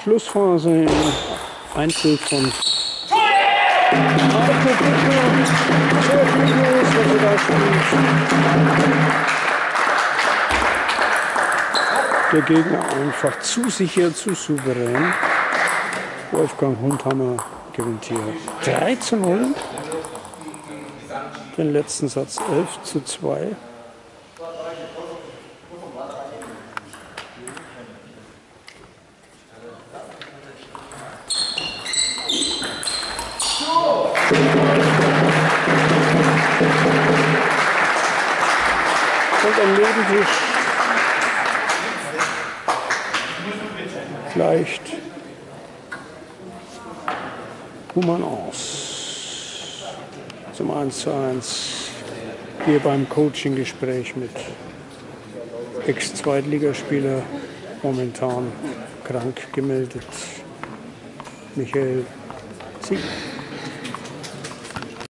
Schlussphase im Einzel von Arthur Bittner. Sehr gut los, was er da spielt. Der Gegner einfach zu sicher, zu souverän. Wolfgang Hundhammer gewinnt hier 3:0. Den letzten Satz 11:2. Und am Nebentisch gleicht Humann aus zum 1:1 hier beim Coaching-Gespräch mit Ex-Zweitligaspieler, momentan krank gemeldet, Michael Sieg.